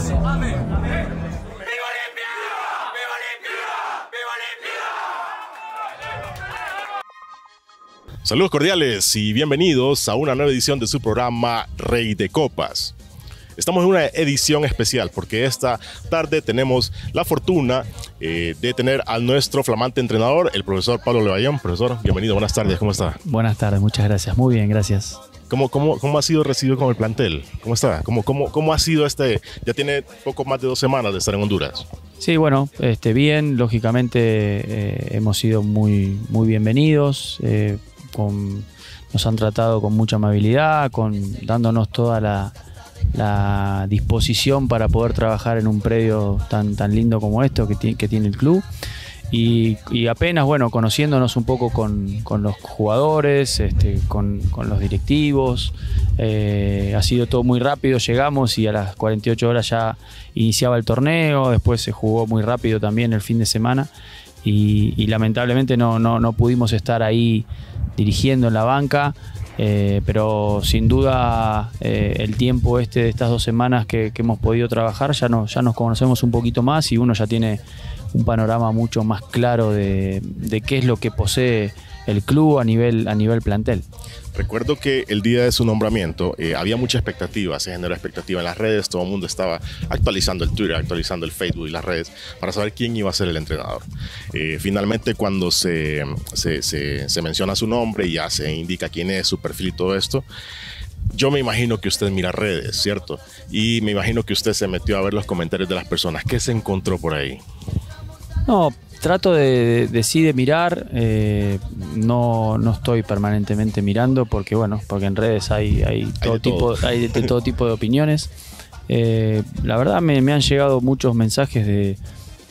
Saludos cordiales y bienvenidos a una nueva edición de su programa Rey de Copas. Estamos en una edición especial porque esta tarde tenemos la fortuna de tener a nuestro flamante entrenador, el profesor Pablo Levallón. Profesor, bienvenido, buenas tardes, ¿cómo está? Buenas tardes, muchas gracias, muy bien, gracias. ¿Cómo ha sido recibido con el plantel? ¿Cómo está? ¿Cómo ha sido ya tiene poco más de 2 semanas de estar en Honduras? Sí, bueno, bien, lógicamente hemos sido muy bienvenidos, nos han tratado con mucha amabilidad, dándonos toda la disposición para poder trabajar en un predio tan lindo como esto que tiene el club. Y apenas, bueno, conociéndonos un poco con los jugadores, con los directivos, ha sido todo muy rápido, llegamos y a las 48 horas ya iniciaba el torneo, después se jugó muy rápido también el fin de semana y lamentablemente no pudimos estar ahí dirigiendo en la banca, pero sin duda el tiempo de estas 2 semanas que hemos podido trabajar ya nos conocemos un poquito más y uno ya tiene un panorama mucho más claro de qué es lo que posee el club a nivel plantel. Recuerdo que el día de su nombramiento había mucha expectativa, se generó expectativa en las redes, todo el mundo estaba actualizando el Twitter, actualizando el Facebook y las redes para saber quién iba a ser el entrenador. Finalmente, cuando se menciona su nombre y ya se indica quién es, su perfil y todo esto, yo me imagino que usted mira redes, ¿cierto? Y me imagino que usted se metió a ver los comentarios de las personas. ¿Qué se encontró por ahí? No, trato de mirar, no estoy permanentemente mirando porque en redes hay de todo tipo de opiniones. La verdad me han llegado muchos mensajes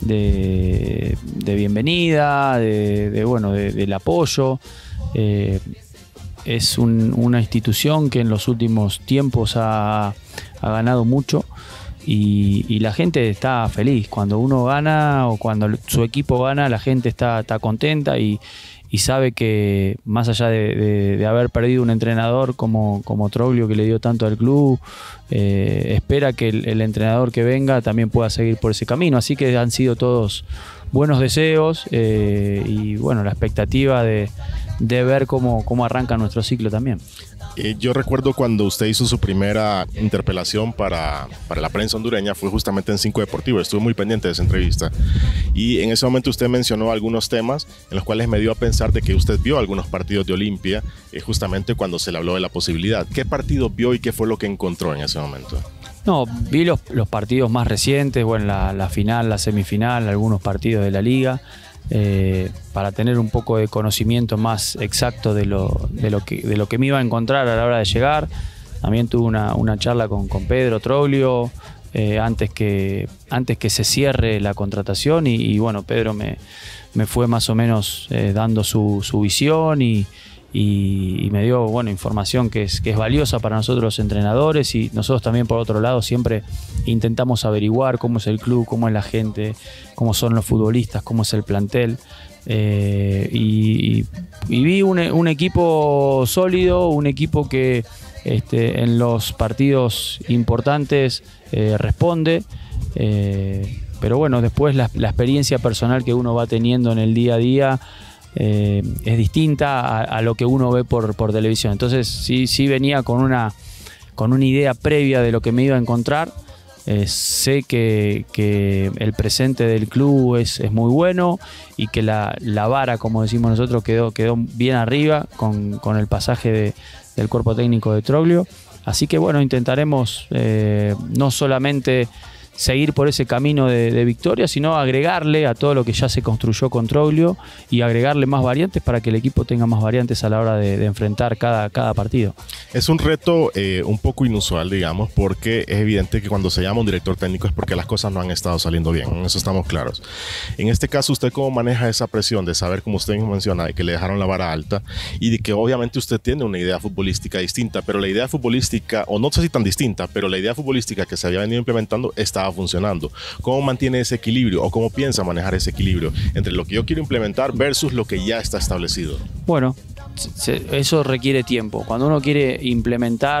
de bienvenida, del apoyo. Es una institución que en los últimos tiempos ha ganado mucho. Y la gente está feliz. Cuando uno gana o cuando su equipo gana, la gente está contenta y sabe que más allá de haber perdido un entrenador como Troglio, que le dio tanto al club, espera que el entrenador que venga también pueda seguir por ese camino. Así que han sido todos buenos deseos y bueno, la expectativa de ver cómo arranca nuestro ciclo también. Yo recuerdo cuando usted hizo su primera interpelación para la prensa hondureña, fue justamente en 5 Deportivo, estuve muy pendiente de esa entrevista y en ese momento usted mencionó algunos temas en los cuales me dio a pensar de que usted vio algunos partidos de Olimpia justamente cuando se le habló de la posibilidad. ¿Qué partido vio y qué fue lo que encontró en ese momento? No, vi los partidos más recientes, la final, la semifinal, algunos partidos de la liga. Para tener un poco de conocimiento más exacto de lo que me iba a encontrar a la hora de llegar. También tuve una charla con Pedro Troglio antes que se cierre la contratación y bueno, Pedro me fue más o menos dando su visión y me dio información que es valiosa para nosotros los entrenadores y nosotros también por otro lado siempre intentamos averiguar cómo es el club, cómo es la gente, cómo son los futbolistas, cómo es el plantel y vi un equipo sólido, un equipo que en los partidos importantes responde, pero bueno, después la experiencia personal que uno va teniendo en el día a día es distinta a lo que uno ve por televisión. Entonces sí venía con una idea previa de lo que me iba a encontrar. Sé que el presente del club es muy bueno y que la vara, como decimos nosotros, quedó bien arriba con el pasaje del cuerpo técnico de Troglio. Así que bueno, intentaremos no solamente seguir por ese camino de victoria, sino agregarle a todo lo que ya se construyó con Troglio y agregarle más variantes para que el equipo tenga más variantes a la hora de enfrentar cada partido. Es un reto un poco inusual, digamos, porque es evidente que cuando se llama un director técnico es porque las cosas no han estado saliendo bien, en eso estamos claros. En este caso, ¿usted cómo maneja esa presión de saber, como usted mismo menciona, de que le dejaron la vara alta y de que obviamente usted tiene una idea futbolística distinta, pero la idea futbolística, o no sé si tan distinta, pero la idea futbolística que se había venido implementando estaba funcionando? ¿Cómo mantiene ese equilibrio o cómo piensa manejar ese equilibrio entre lo que yo quiero implementar versus lo que ya está establecido? Bueno, eso requiere tiempo. Cuando uno quiere implementar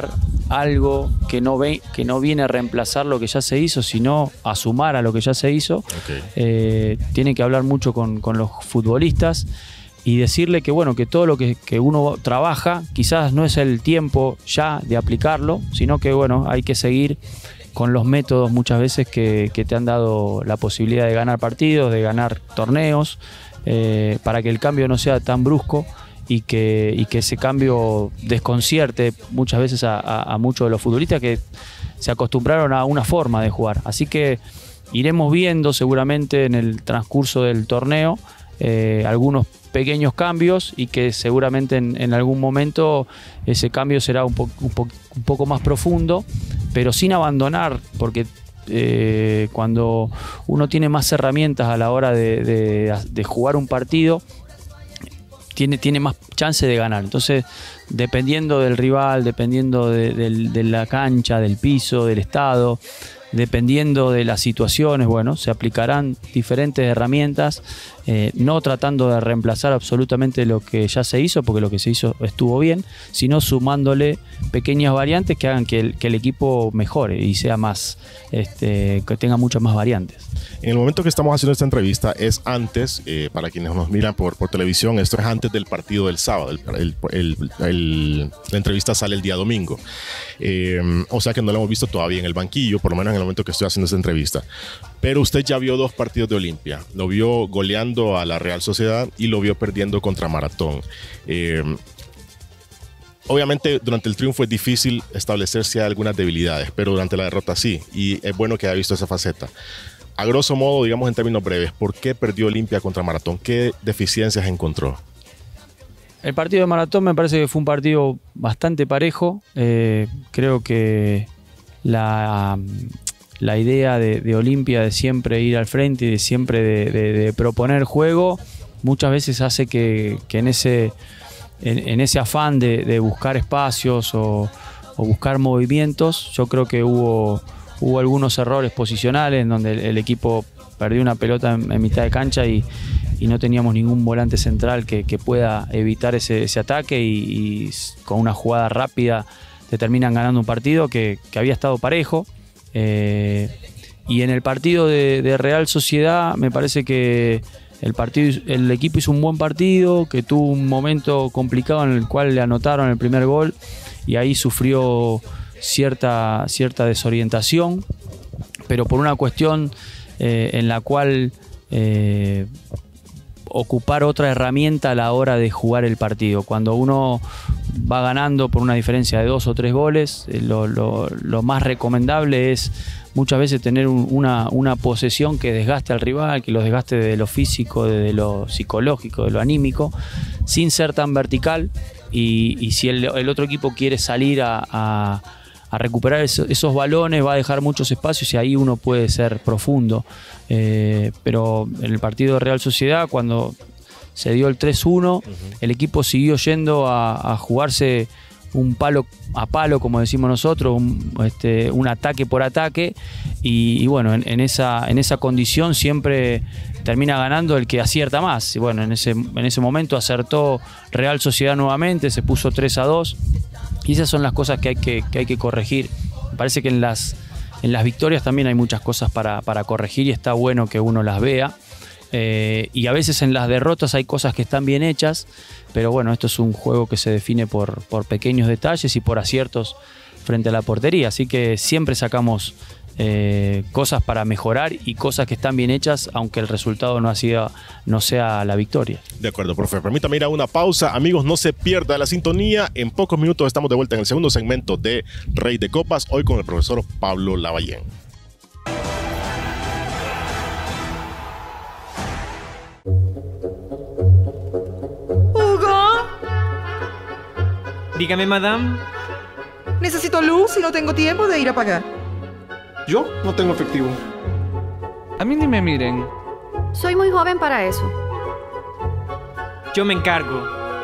algo que no viene a reemplazar lo que ya se hizo, sino a sumar a lo que ya se hizo. Okay. Tiene que hablar mucho con los futbolistas y decirle que bueno, que todo lo que uno trabaja quizás no es el tiempo ya de aplicarlo, sino que bueno, hay que seguir con los métodos muchas veces que te han dado la posibilidad de ganar partidos, de ganar torneos, para que el cambio no sea tan brusco y que ese cambio desconcierte muchas veces a muchos de los futbolistas que se acostumbraron a una forma de jugar. Así que iremos viendo seguramente en el transcurso del torneo algunos pequeños cambios y que seguramente en algún momento ese cambio será un poco más profundo, pero sin abandonar, porque cuando uno tiene más herramientas a la hora de jugar un partido, tiene más chance de ganar. Entonces, dependiendo del rival, dependiendo de la cancha, del piso, del estado, dependiendo de las situaciones, bueno, se aplicarán diferentes herramientas, no tratando de reemplazar absolutamente lo que ya se hizo, porque lo que se hizo estuvo bien, sino sumándole pequeñas variantes que hagan que el equipo mejore y sea más, que tenga muchas más variantes. En el momento que estamos haciendo esta entrevista es antes, para quienes nos miran por televisión, esto es antes del partido del sábado. La entrevista sale el día domingo. O sea que no lo hemos visto todavía en el banquillo, por lo menos en el momento que estoy haciendo esta entrevista. Pero usted ya vio 2 partidos de Olimpia. Lo vio goleando a la Real Sociedad y lo vio perdiendo contra Maratón. Obviamente durante el triunfo es difícil establecer si hay algunas debilidades, pero durante la derrota sí, y es bueno que haya visto esa faceta. A grosso modo, digamos en términos breves, ¿por qué perdió Olimpia contra Maratón? ¿Qué deficiencias encontró? El partido de Maratón me parece que fue un partido bastante parejo. Creo que la idea de Olimpia de siempre ir al frente y de siempre de proponer juego, muchas veces hace que en ese afán de buscar espacios o buscar movimientos, yo creo que hubo algunos errores posicionales en donde el equipo perdió una pelota en mitad de cancha y no teníamos ningún volante central que pueda evitar ese ataque y con una jugada rápida te terminan ganando un partido que había estado parejo. Y en el partido de Real Sociedad me parece que el equipo hizo un buen partido, que tuvo un momento complicado en el cual le anotaron el primer gol y ahí sufrió cierta desorientación, pero por una cuestión en la cual ocupar otra herramienta a la hora de jugar el partido. Cuando uno va ganando por una diferencia de 2 o 3 goles, lo más recomendable es muchas veces tener una posesión que desgaste al rival, que lo desgaste de lo físico, de lo psicológico, de lo anímico, sin ser tan vertical. Y si el otro equipo quiere salir a recuperar esos balones, va a dejar muchos espacios y ahí uno puede ser profundo. Pero en el partido de Real Sociedad, cuando se dio el 3-1, el equipo siguió yendo a jugarse un palo a palo, como decimos nosotros, un ataque por ataque, y bueno, en esa condición siempre termina ganando el que acierta más. Y bueno, en ese momento acertó Real Sociedad nuevamente, se puso 3-2, y esas son las cosas que hay que corregir. Me parece que en las victorias también hay muchas cosas para corregir y está bueno que uno las vea. Y a veces en las derrotas hay cosas que están bien hechas, pero bueno, esto es un juego que se define por pequeños detalles y por aciertos frente a la portería, así que siempre sacamos cosas para mejorar y cosas que están bien hechas, aunque el resultado no sea la victoria. De acuerdo, profe. Permítame ir a una pausa. Amigos, no se pierda la sintonía. En pocos minutos estamos de vuelta en el segundo segmento de Rey de Copas, hoy con el profesor Pablo Lavallén. Dígame, madame. Necesito luz y no tengo tiempo de ir a pagar. Yo no tengo efectivo. A mí ni me miren. Soy muy joven para eso. Yo me encargo.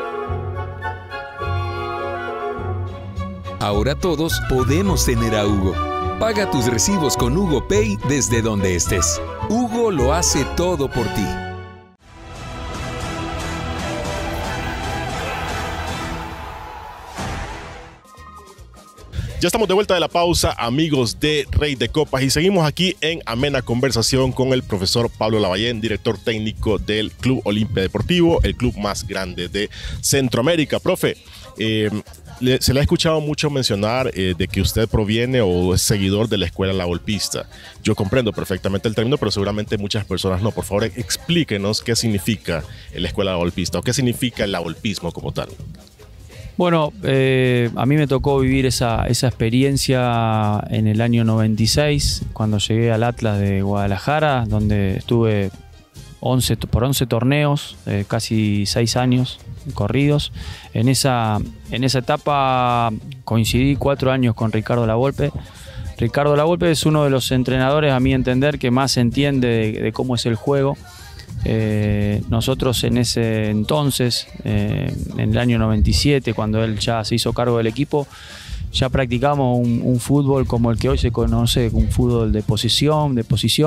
Ahora todos podemos tener a Hugo. Paga tus recibos con Hugo Pay desde donde estés. Hugo lo hace todo por ti. Ya estamos de vuelta de la pausa, amigos de Rey de Copas, y seguimos aquí en amena conversación con el profesor Pablo Lavallén, director técnico del Club Olimpia Deportivo, el club más grande de Centroamérica. Profe, se le ha escuchado mucho mencionar de que usted proviene o es seguidor de la escuela lavolpista. Yo comprendo perfectamente el término, pero seguramente muchas personas no. Por favor, explíquenos qué significa la escuela lavolpista o qué significa el lavolpismo como tal. Bueno, a mí me tocó vivir esa experiencia en el año 96, cuando llegué al Atlas de Guadalajara, donde estuve por 11 torneos, casi 6 años corridos. En esa etapa coincidí 4 años con Ricardo Lavolpe. Ricardo Lavolpe es uno de los entrenadores, a mi entender, que más entiende de cómo es el juego. Nosotros en ese entonces, en el año 97, cuando él ya se hizo cargo del equipo, ya practicamos un fútbol como el que hoy se conoce, un fútbol de posición,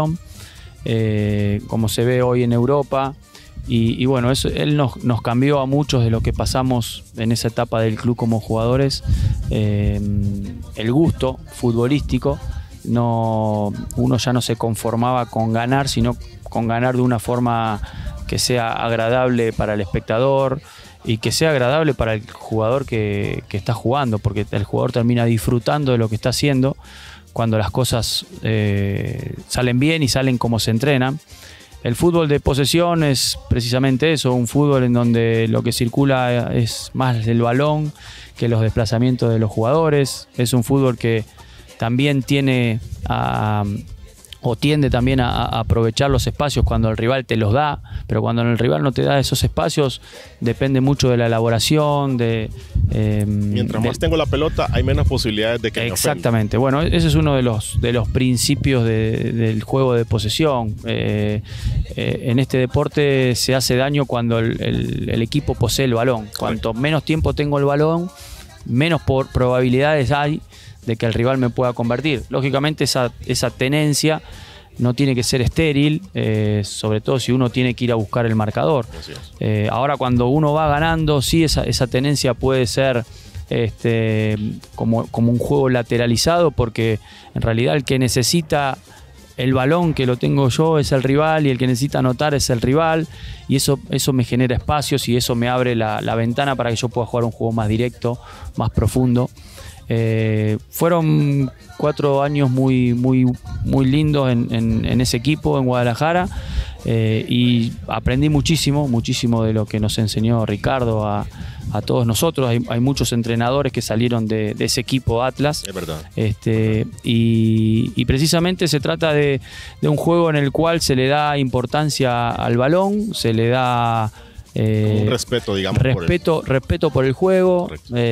como se ve hoy en Europa. Y bueno, él nos cambió a muchos de lo que pasamos en esa etapa del club como jugadores. El gusto futbolístico, uno ya no se conformaba con ganar, sino con ganar de una forma que sea agradable para el espectador y que sea agradable para el jugador que está jugando, porque el jugador termina disfrutando de lo que está haciendo cuando las cosas salen bien y salen como se entrenan. El fútbol de posesión es precisamente eso, un fútbol en donde lo que circula es más el balón que los desplazamientos de los jugadores. Es un fútbol que también tiende también a aprovechar los espacios cuando el rival te los da, pero cuando el rival no te da esos espacios depende mucho de la elaboración, mientras más tengo la pelota hay menos posibilidades de que me ofenda. Exactamente, bueno, ese es uno de los principios del juego de posesión. En este deporte se hace daño cuando el equipo posee el balón. Cuanto menos tiempo tengo el balón, menos probabilidades hay de que el rival me pueda convertir. Lógicamente esa tenencia no tiene que ser estéril, sobre todo si uno tiene que ir a buscar el marcador. Ahora cuando uno va ganando, sí, esa tenencia puede ser como un juego lateralizado, porque en realidad el que necesita el balón, que lo tengo yo, es el rival, y el que necesita anotar es el rival, y eso me genera espacios y eso me abre la ventana para que yo pueda jugar un juego más directo, más profundo. Fueron 4 años muy lindos en ese equipo en Guadalajara, y aprendí muchísimo de lo que nos enseñó Ricardo a todos nosotros. Hay muchos entrenadores que salieron de ese equipo Atlas. Es verdad. Y precisamente se trata de un juego en el cual se le da importancia al balón, se le da un respeto, digamos. Respeto por el juego,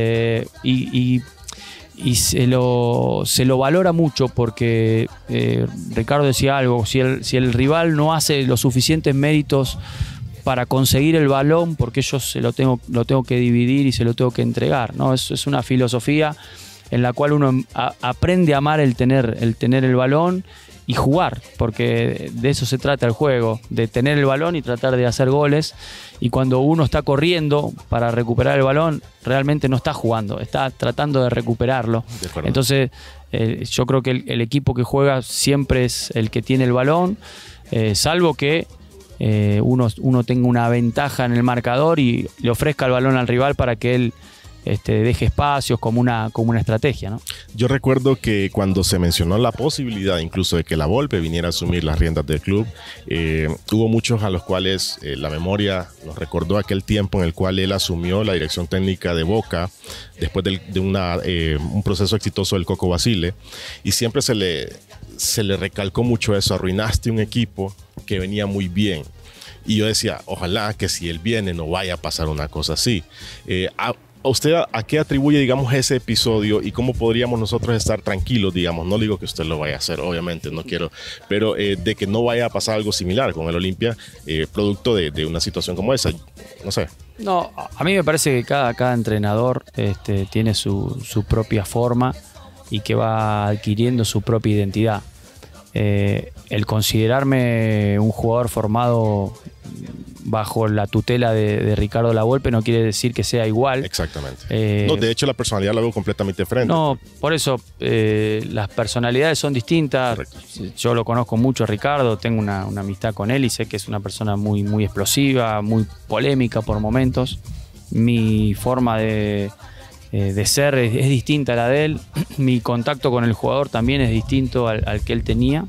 y se lo valora mucho, porque Ricardo decía algo: si el rival no hace los suficientes méritos para conseguir el balón, porque yo lo tengo que dividir y se lo tengo que entregar, ¿no? Es una filosofía en la cual uno aprende a amar el tener el balón y jugar, porque de eso se trata el juego, de tener el balón y tratar de hacer goles. Y cuando uno está corriendo para recuperar el balón, realmente no está jugando, está tratando de recuperarlo. Entonces yo creo que el equipo que juega siempre es el que tiene el balón, salvo que uno tenga una ventaja en el marcador y le ofrezca el balón al rival para que él deje espacios como una estrategia, ¿no? Yo recuerdo que cuando se mencionó la posibilidad incluso de que Lavolpe viniera a asumir las riendas del club, hubo muchos a los cuales la memoria nos recordó aquel tiempo en el cual él asumió la dirección técnica de Boca después de un proceso exitoso del Coco Basile, y siempre se le recalcó mucho eso: arruinaste un equipo que venía muy bien. Y yo decía, ojalá que si él viene no vaya a pasar una cosa así. ¿Usted a qué atribuye, digamos, ese episodio y cómo podríamos nosotros estar tranquilos, digamos? No digo que usted lo vaya a hacer, obviamente, no quiero, pero de que no vaya a pasar algo similar con el Olimpia, producto de una situación como esa, no sé. No, a mí me parece que cada entrenador tiene su propia forma y que va adquiriendo su propia identidad. El considerarme un jugador formado bajo la tutela de Ricardo Lavolpe, no quiere decir que sea igual. Exactamente. No, de hecho, la personalidad la veo completamente diferente. No, por eso las personalidades son distintas. Correcto. Yo lo conozco mucho a Ricardo, tengo una amistad con él y sé que es una persona muy, muy explosiva, muy polémica por momentos. Mi forma de ser es distinta a la de él. Mi contacto con el jugador también es distinto al que él tenía.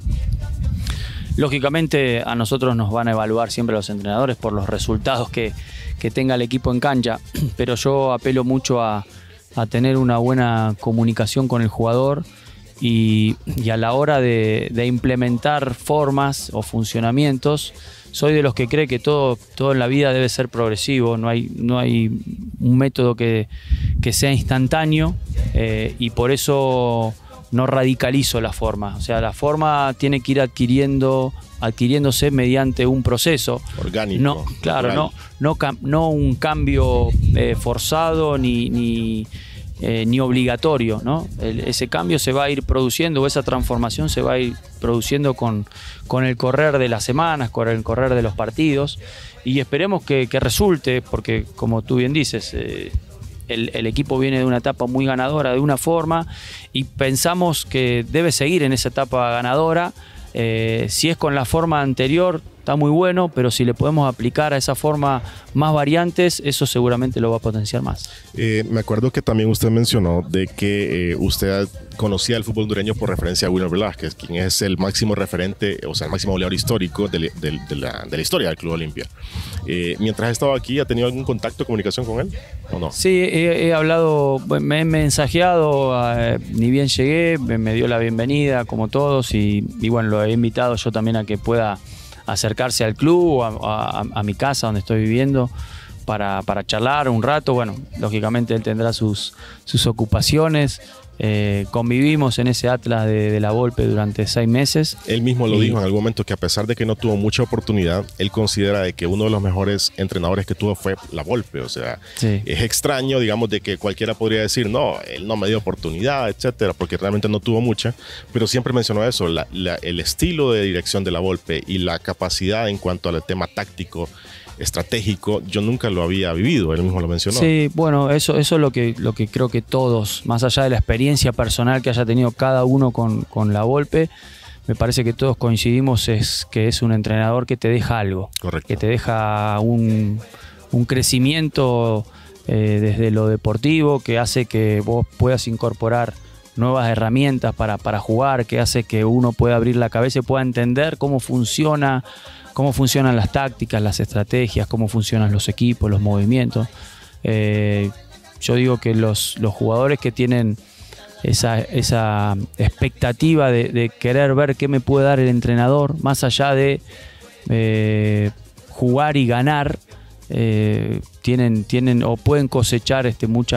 Lógicamente a nosotros nos van a evaluar siempre los entrenadores por los resultados que tenga el equipo en cancha, pero yo apelo mucho a tener una buena comunicación con el jugador y a la hora de implementar formas o funcionamientos, soy de los que cree que todo en la vida debe ser progresivo, no hay un método que sea instantáneo, y por eso no radicalizo la forma. O sea, la forma tiene que ir adquiriéndose mediante un proceso orgánico. No, claro, no un cambio forzado ni obligatorio, ¿no? Ese cambio se va a ir produciendo, o esa transformación se va a ir produciendo con el correr de las semanas, con el correr de los partidos, y esperemos que resulte, porque como tú bien dices, el equipo viene de una etapa muy ganadora de una forma y pensamos que debe seguir en esa etapa ganadora. Si es con la forma anterior está muy bueno, pero si le podemos aplicar a esa forma más variantes, eso seguramente lo va a potenciar más. Me acuerdo que también usted mencionó de que usted conocía el fútbol hondureño por referencia a Wilmer Velázquez, quien es el máximo referente, o sea, el máximo goleador histórico de la historia del Club Olimpia. Mientras ha estado aquí, ¿ha tenido algún contacto, comunicación con él o no? Sí, he hablado, me he mensajeado, ni bien llegué, me dio la bienvenida como todos y bueno, lo he invitado yo también a que pueda acercarse al club, a mi casa donde estoy viviendo para charlar un rato. Bueno, lógicamente él tendrá sus ocupaciones. Convivimos en ese Atlas de Lavolpe durante 6 meses. Él mismo lo dijo en algún momento, que a pesar de que no tuvo mucha oportunidad, él considera de que uno de los mejores entrenadores que tuvo fue Lavolpe. O sea, sí, es extraño, digamos, de que cualquiera podría decir, no, él no me dio oportunidad, etcétera, porque realmente no tuvo mucha, pero siempre mencionó eso, el estilo de dirección de Lavolpe y la capacidad en cuanto al tema táctico, estratégico, yo nunca lo había vivido, él mismo lo mencionó. Sí, bueno, eso es lo que creo que todos, más allá de la experiencia personal que haya tenido cada uno con Lavolpe, me parece que todos coincidimos es que es un entrenador que te deja algo. Correcto. Que te deja un crecimiento desde lo deportivo, que hace que vos puedas incorporar nuevas herramientas para jugar, que hace que uno pueda abrir la cabeza y pueda entender cómo funcionan las tácticas, las estrategias, cómo funcionan los equipos, los movimientos. Yo digo que los jugadores que tienen esa expectativa de querer ver qué me puede dar el entrenador, más allá de jugar y ganar, tienen o pueden cosechar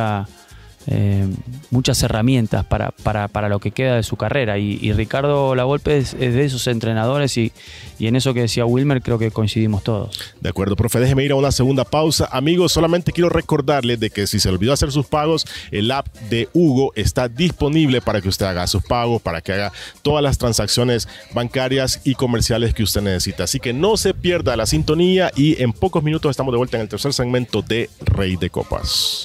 muchas herramientas para lo que queda de su carrera, y Ricardo Lavolpe es de esos entrenadores, y en eso que decía Wilmer creo que coincidimos todos. De acuerdo, profe, déjeme ir a una segunda pausa. Amigos, solamente quiero recordarles de que si se olvidó hacer sus pagos, el app de Hugo está disponible para que usted haga sus pagos, para que haga todas las transacciones bancarias y comerciales que usted necesita. Así que no se pierda la sintonía, y en pocos minutos estamos de vuelta en el tercer segmento de Rey de Copas.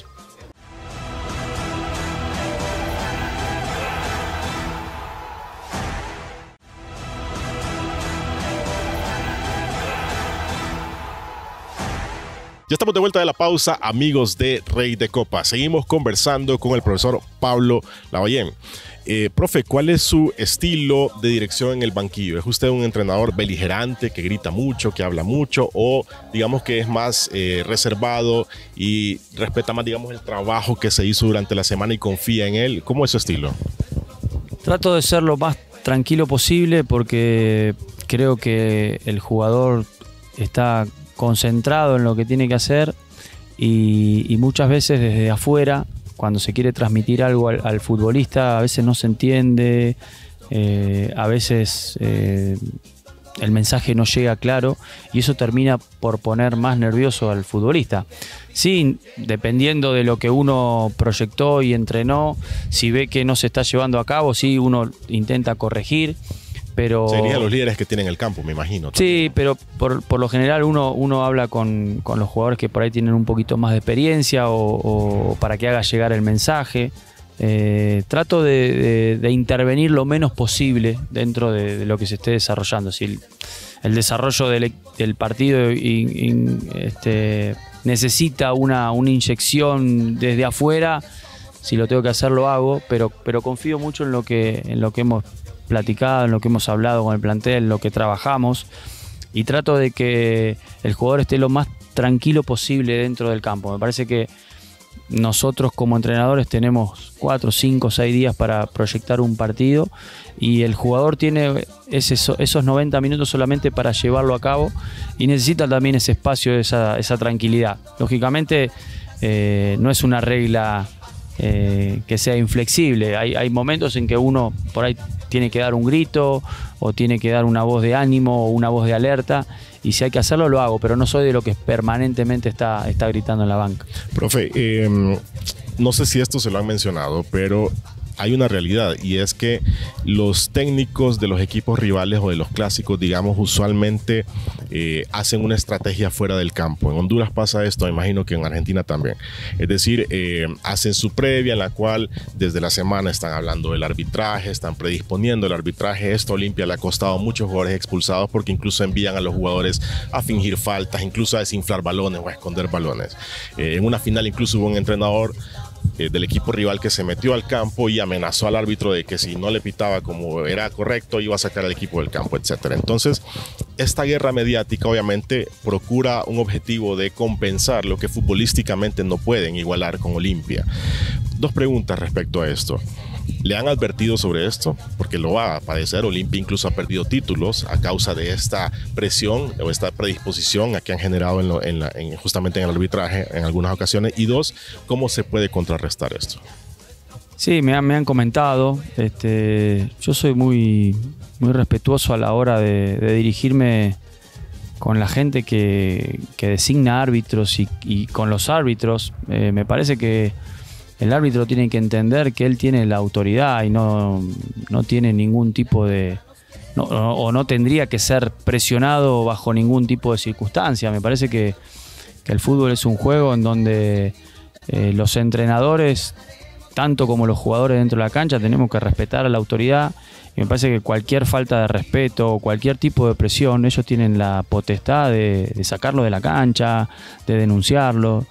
Ya estamos de vuelta de la pausa, amigos de Rey de Copas. Seguimos conversando con el profesor Pablo Lavallén. Profe, ¿cuál es su estilo de dirección en el banquillo? ¿Es usted un entrenador beligerante, que grita mucho, que habla mucho, o digamos que es más reservado y respeta más, digamos, el trabajo que se hizo durante la semana y confía en él? ¿Cómo es su estilo? Trato de ser lo más tranquilo posible, porque creo que el jugador está concentrado en lo que tiene que hacer, y muchas veces desde afuera, cuando se quiere transmitir algo al futbolista, a veces no se entiende, a veces el mensaje no llega claro, y eso termina por poner más nervioso al futbolista. Sí, dependiendo de lo que uno proyectó y entrenó, si ve que no se está llevando a cabo, sí, uno intenta corregir, pero serían los líderes que tienen el campo, me imagino. Sí, pero por lo general uno habla con los jugadores que por ahí tienen un poquito más de experiencia o para que haga llegar el mensaje. Trato de intervenir lo menos posible dentro de lo que se esté desarrollando. Si el desarrollo del partido necesita una inyección desde afuera, si lo tengo que hacer lo hago, pero confío mucho en lo que hemos platicado, en lo que hemos hablado con el plantel, en lo que trabajamos, y trato de que el jugador esté lo más tranquilo posible dentro del campo. Me parece que nosotros como entrenadores tenemos 4, 5, 6 días para proyectar un partido y el jugador tiene esos 90 minutos solamente para llevarlo a cabo y necesita también ese espacio, esa tranquilidad. Lógicamente no es una regla que sea inflexible. Hay momentos en que uno por ahí tiene que dar un grito o tiene que dar una voz de ánimo o una voz de alerta, y si hay que hacerlo lo hago, pero no soy de lo que permanentemente está gritando en la banca. Profe, no sé si esto se lo han mencionado, pero hay una realidad, y es que los técnicos de los equipos rivales o de los clásicos, digamos, usualmente hacen una estrategia fuera del campo. En Honduras pasa esto, me imagino que en Argentina también. Es decir, hacen su previa en la cual desde la semana están hablando del arbitraje, están predisponiendo el arbitraje. Esto a Olimpia le ha costado a muchos jugadores expulsados porque incluso envían a los jugadores a fingir faltas, incluso a desinflar balones o a esconder balones. En una final incluso hubo un entrenador del equipo rival que se metió al campo y amenazó al árbitro de que si no le pitaba como era correcto iba a sacar al equipo del campo, etcétera. Entonces, esta guerra mediática obviamente procura un objetivo de compensar lo que futbolísticamente no pueden igualar con Olimpia. 2 preguntas respecto a esto. ¿Le han advertido sobre esto? Porque lo va a padecer. Olimpia incluso ha perdido títulos a causa de esta presión o esta predisposición a que han generado justamente en el arbitraje en algunas ocasiones. Y 2, ¿cómo se puede contrarrestar esto? Sí, me han comentado. Yo soy muy respetuoso a la hora de dirigirme con la gente que designa árbitros y con los árbitros. Me parece que el árbitro tiene que entender que él tiene la autoridad y no tiene ningún tipo de... no tendría que ser presionado bajo ningún tipo de circunstancia. Me parece que el fútbol es un juego en donde los entrenadores, tanto como los jugadores dentro de la cancha, tenemos que respetar a la autoridad. Y me parece que cualquier falta de respeto o cualquier tipo de presión, ellos tienen la potestad de sacarlo de la cancha, de denunciarlo.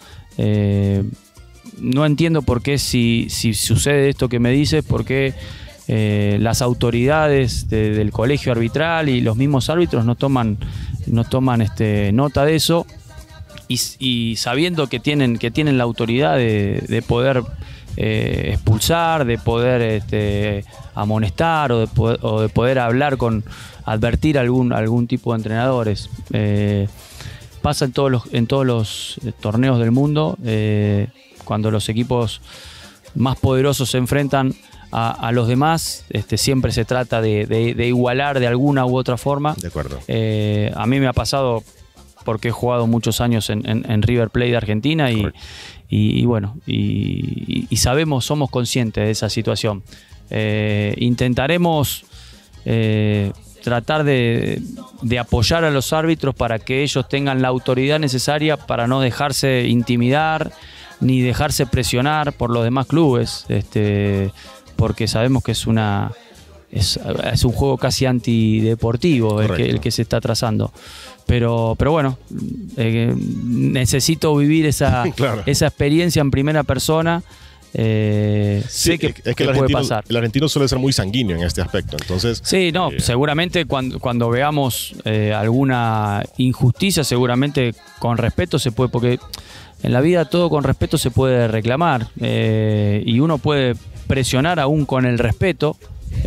No entiendo por qué, si sucede esto que me dices, por qué las autoridades del colegio arbitral y los mismos árbitros no toman nota de eso, y sabiendo que tienen la autoridad de poder expulsar, de poder amonestar o de poder hablar advertir algún tipo de entrenadores. Pasa en todos los torneos del mundo. Cuando los equipos más poderosos se enfrentan a los demás, siempre se trata de igualar de alguna u otra forma. De acuerdo. A mí me ha pasado porque he jugado muchos años en River Plate de Argentina y bueno, y somos conscientes de esa situación. Intentaremos tratar de apoyar a los árbitros para que ellos tengan la autoridad necesaria para no dejarse intimidar ni dejarse presionar por los demás clubes, porque sabemos que es un juego casi antideportivo el que se está trazando. Pero bueno, necesito vivir esa experiencia en primera persona. Sé que puede pasar. El argentino suele ser muy sanguíneo en este aspecto, entonces... Sí, seguramente cuando veamos alguna injusticia, seguramente con respeto se puede, porque en la vida todo con respeto se puede reclamar, y uno puede presionar aún con el respeto,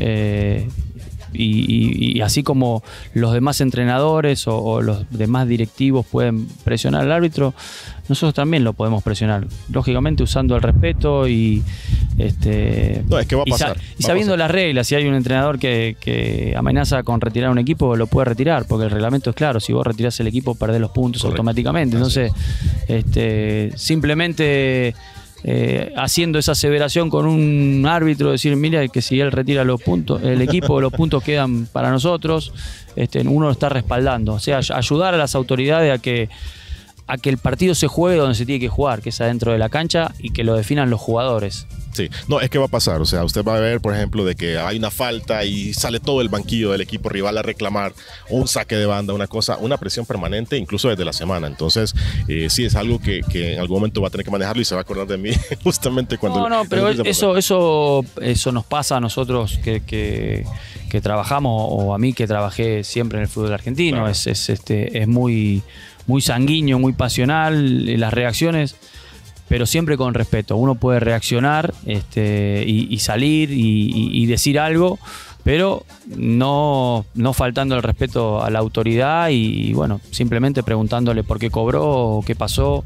y así como los demás entrenadores o los demás directivos pueden presionar al árbitro, nosotros también lo podemos presionar, lógicamente usando el respeto y es que va a pasar. Y sabiendo las reglas. Si hay un entrenador que amenaza con retirar un equipo, lo puede retirar, porque el reglamento es claro: si vos retirás el equipo, perdés los puntos automáticamente. Entonces, simplemente haciendo esa aseveración con un árbitro, decir, mira, que si él retira los puntos, el equipo, los puntos quedan para nosotros, uno lo está respaldando. O sea, ayudar a las autoridades a que el partido se juegue donde se tiene que jugar, que es adentro de la cancha, y que lo definan los jugadores. Sí, no, es que va a pasar, o sea, usted va a ver, por ejemplo, de que hay una falta y sale todo el banquillo del equipo rival a reclamar, o un saque de banda, una presión permanente, incluso desde la semana. Entonces, sí, es algo que en algún momento va a tener que manejarlo y se va a acordar de mí justamente cuando... No, pero eso nos pasa a nosotros que trabajamos, o a mí que trabajé siempre en el fútbol argentino. Claro. Es muy sanguíneo, muy pasional, las reacciones, pero siempre con respeto. Uno puede reaccionar y salir y decir algo, pero no faltando el respeto a la autoridad y bueno, simplemente preguntándole por qué cobró o qué pasó,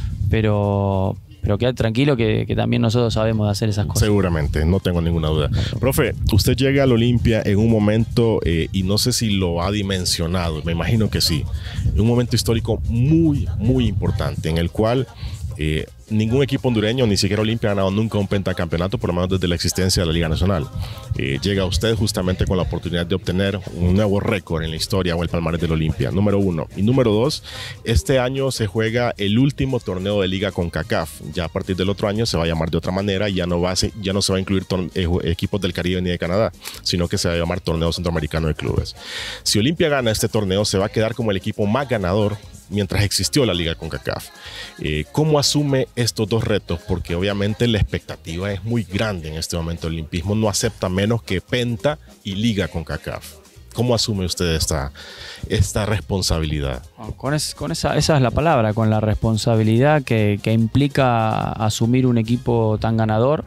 pero quedad tranquilo que también nosotros sabemos de hacer esas cosas. Seguramente, no tengo ninguna duda. Profe, usted llega al Olimpia en un momento, y no sé si lo ha dimensionado, me imagino que sí, en un momento histórico muy, muy importante, en el cual ningún equipo hondureño, ni siquiera Olimpia, ha ganado nunca un pentacampeonato, por lo menos desde la existencia de la Liga Nacional. Llega usted justamente con la oportunidad de obtener un nuevo récord en la historia o el palmarés del Olimpia, número 1. Y número 2, este año se juega el último torneo de Liga CONCACAF. Ya a partir del otro año se va a llamar de otra manera y ya no se va a incluir equipos del Caribe ni de Canadá, sino que se va a llamar Torneo Centroamericano de Clubes. Si Olimpia gana este torneo, se va a quedar como el equipo más ganador mientras existió la Liga CONCACAF. ¿Cómo asume estos dos retos? Porque obviamente la expectativa es muy grande en este momento. El olimpismo no acepta menos que Penta y Liga CONCACAF. ¿Cómo asume usted esta responsabilidad? Esa es la palabra, con la responsabilidad que implica asumir un equipo tan ganador.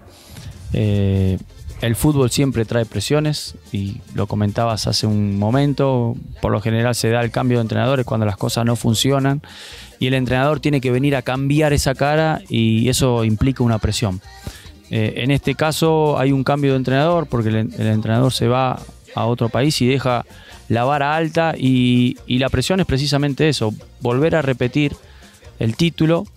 El fútbol siempre trae presiones y lo comentabas hace un momento, por lo general se da el cambio de entrenadores cuando las cosas no funcionan y el entrenador tiene que venir a cambiar esa cara y eso implica una presión. En este caso hay un cambio de entrenador porque el entrenador se va a otro país y deja la vara alta y la presión es precisamente eso, volver a repetir el título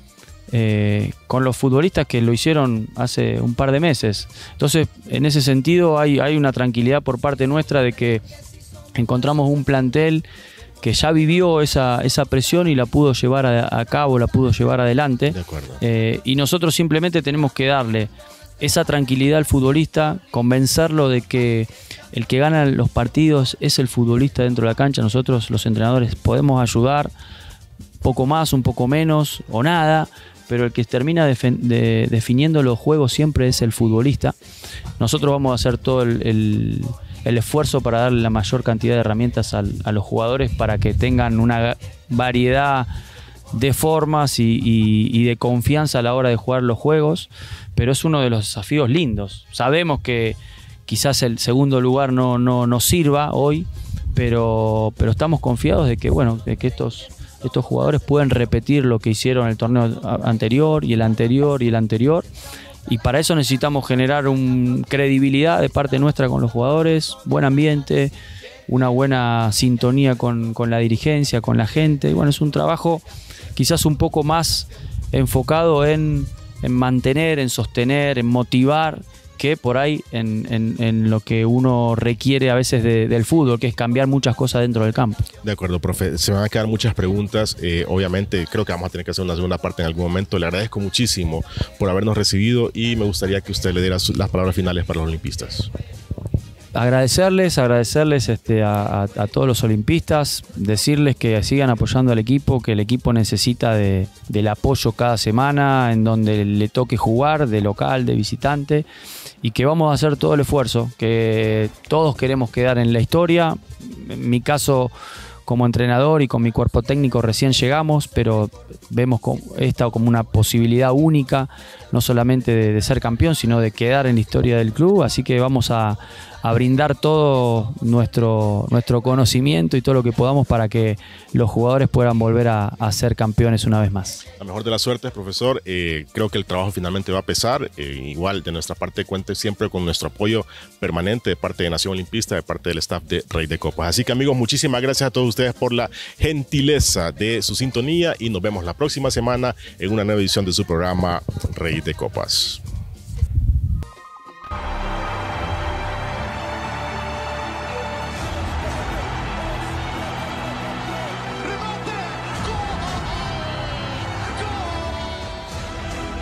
con los futbolistas que lo hicieron hace un par de meses. Entonces, en ese sentido hay una tranquilidad por parte nuestra de que encontramos un plantel que ya vivió esa presión y la pudo llevar a cabo, la pudo llevar adelante. De acuerdo. Y nosotros simplemente tenemos que darle esa tranquilidad al futbolista, convencerlo de que el que gana los partidos es el futbolista dentro de la cancha. Nosotros, los entrenadores, podemos ayudar un poco más, un poco menos o nada, pero el que termina definiendo los juegos siempre es el futbolista. Nosotros vamos a hacer todo el esfuerzo para darle la mayor cantidad de herramientas a los jugadores para que tengan una variedad de formas y de confianza a la hora de jugar los juegos, pero es uno de los desafíos lindos. Sabemos que quizás el segundo lugar no nos sirva hoy, pero estamos confiados de que, bueno, de que estos jugadores pueden repetir lo que hicieron en el torneo anterior y el anterior y el anterior, y para eso necesitamos generar credibilidad de parte nuestra con los jugadores, buen ambiente, una buena sintonía con la dirigencia, con la gente, y bueno, es un trabajo quizás un poco más enfocado en mantener, en sostener, en motivar, que por ahí en lo que uno requiere a veces del fútbol, que es cambiar muchas cosas dentro del campo. De acuerdo, profe. Se van a quedar muchas preguntas. Obviamente, creo que vamos a tener que hacer una segunda parte en algún momento. Le agradezco muchísimo por habernos recibido y me gustaría que usted le diera las palabras finales para los olimpistas. Agradecerles a todos los olimpistas, decirles que sigan apoyando al equipo, que el equipo necesita del apoyo cada semana en donde le toque jugar, de local, de visitante, y que vamos a hacer todo el esfuerzo, que todos queremos quedar en la historia. En mi caso, como entrenador y con mi cuerpo técnico recién llegamos, pero vemos esta como una posibilidad única, no solamente de ser campeón, sino de quedar en la historia del club, así que vamos a a brindar todo nuestro conocimiento y todo lo que podamos para que los jugadores puedan volver a ser campeones una vez más. La mejor de las suertes, profesor. Creo que el trabajo finalmente va a pesar. Igual, de nuestra parte, cuente siempre con nuestro apoyo permanente de parte de Nación Olimpista, de parte del staff de Rey de Copas. Así que, amigos, muchísimas gracias a todos ustedes por la gentileza de su sintonía y nos vemos la próxima semana en una nueva edición de su programa Rey de Copas.